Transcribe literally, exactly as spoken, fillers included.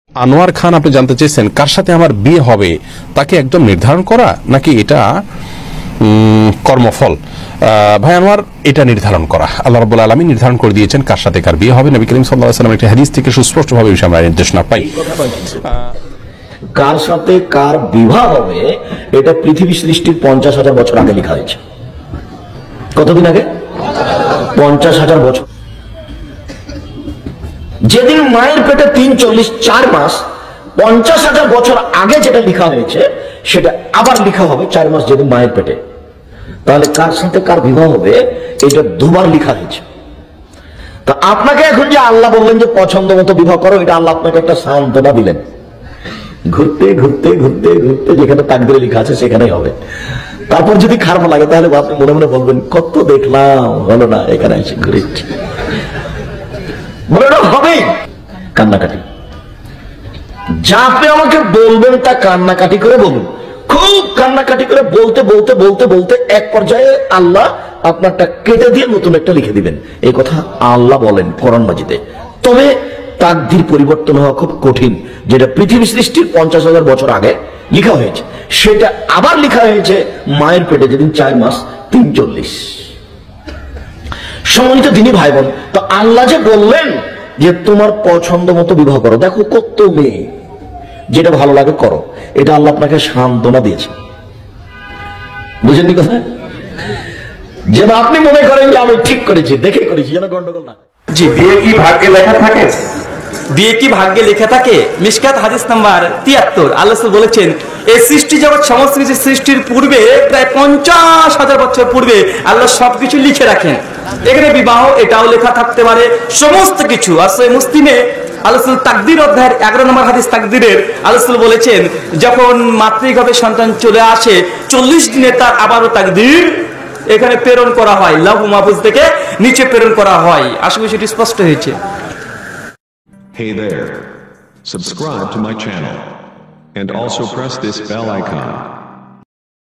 আনোয়ার খান আপনি জানতে চেয়েছেন কার সাথে আমার বিয়ে হবে তাকে একদম নির্ধারণ করা নাকি এটা কর্মফল? ভাই আনোয়ার, এটা নির্ধারণ করা। আল্লাহ রাব্বুল আলামিন নির্ধারণ করে দিয়েছেন কার সাথে কার বিয়ে হবে। নবী করিম সাল্লাল্লাহু আলাইহি ওয়াসাল্লাম একটি হাদিস থেকে সুস্পষ্টভাবে বিষয় আমরা নির্দেশনা পাই। কার সাথে কার বিবাহ হবে এটা পৃথিবী সৃষ্টির পঞ্চাশ হাজার বছর আগে লেখা হয়েছে। কতদিন আগে? পঞ্চাশ হাজার বছর। যেদিন মায়ের পেটে তিন চল্লিশ চার মাস পঞ্চাশ হাজার বছর আগে যেটা লেখা হয়েছে সেটা আবার লেখা হবে চার মাস যেদিন মায়ের পেটে। তাহলে কার সাথে কার বিবাহ হবে এটা দুবার লেখা হয়েছে। তা আপনাকে এখন যে আল্লাহ বললেন যে পছন্দ মতো বিবাহ করো, এটা আল্লাহ আপনাকে একটা সান্ত্বনা দিলেন। ঘুরতে ঘুরতে ঘুরতে ঘুরতে যেখানে তাকদীরে লেখা আছে সেখানেই হবে। তারপর যদি খারাপ লাগে তাহলে আপনি মনে মনে বলবেন কত দেখলাম, হলো না, এখানে এসে ঘুরেছি। হবেই কান্নাকাটি। যা আপনি আমাকে বলবেন তা কান্নাকাটি করে বলুন, খুব কান্নাকাটি করে বলতে বলতে বলতে বলতে এক পর্যায়ে আল্লাহ আপনারটা কেটে দিয়ে নতুন একটা লিখে দিবেন। এই কথা আল্লাহ বলেন কোরআন মাজিদে। তবে তাকদীর পরিবর্তন হওয়া খুব কঠিন। যেটা পৃথিবী সৃষ্টির পঞ্চাশ হাজার বছর আগে লেখা হয়েছে সেটা আবার লেখা হয়েছে মায়ের পেটে যেদিন চার মাস তিন চল্লিশ। সম্মানিত দিনী ভাই বোন, তো আল্লাহ যে বললেন যে তোমার পছন্দ মতো বিবাহ করো, দেখো কত মেয়ে, যেটা ভালো লাগে করো, এটা আল্লাহ আপনাকে সান্ত্বনা দিয়েছে। বুঝেননি কথা? যেন আপনি মনে করেন যে আমি ঠিক করেছি, দেখে করেছি, যেন গন্ডগোল না। জি, বিয়ে কি ভাগ্যে লেখা থাকে? বিয়ে কি ভাগ্যে লেখা থাকে? মিশকাত হাদিস নাম্বার তিয়াত্তর। আল্লাহ বলেছেন এই সৃষ্টি জগৎ সমস্ত কিছু সৃষ্টির পূর্বে প্রায় পঞ্চাশ হাজার বছর পূর্বে আল্লাহ সবকিছু লিখে রাখেন। এখানে বিবাহ এটাও লেখা থাকতে পারে, সমস্ত কিছু। আর সহিহ মুসলিমে আল্লাহ তাকদীর অধ্যায়ের এগারো নম্বর হাদিস তাকদীরের আল্লাহ বলেছেন যখন মাতৃগর্ভে সন্তান চলে আসে চল্লিশ দিনে তার আবারও তাকদীর এখানে প্রেরণ করা হয়, লাহু মাহফুজ থেকে নিচে প্রেরণ করা হয়। আশা করি সেটি স্পষ্ট হয়েছে। Hey there. Subscribe to my channel. And also press this bell icon.